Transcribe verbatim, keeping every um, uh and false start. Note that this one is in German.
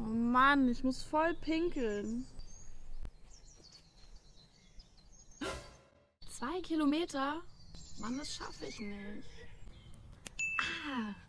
Mann, ich muss voll pinkeln. Zwei Kilometer? Mann, das schaffe ich nicht. Ah.